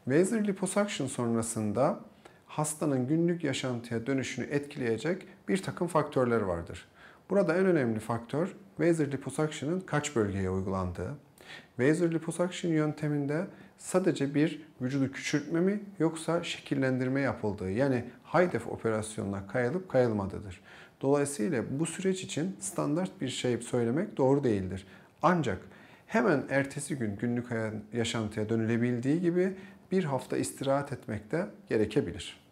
Vaser liposuction sonrasında hastanın günlük yaşantıya dönüşünü etkileyecek bir takım faktörler vardır. Burada en önemli faktör Vaser liposuction'ın kaç bölgeye uygulandığı. Vaser liposuction yönteminde sadece bir vücudu küçültme mi yoksa şekillendirme yapıldığı, yani HIDEF operasyonuna kayılıp kayılmadığıdır. Dolayısıyla bu süreç için standart bir şey söylemek doğru değildir. Ancak hemen ertesi gün günlük yaşantıya dönülebildiği gibi bir hafta istirahat etmek de gerekebilir.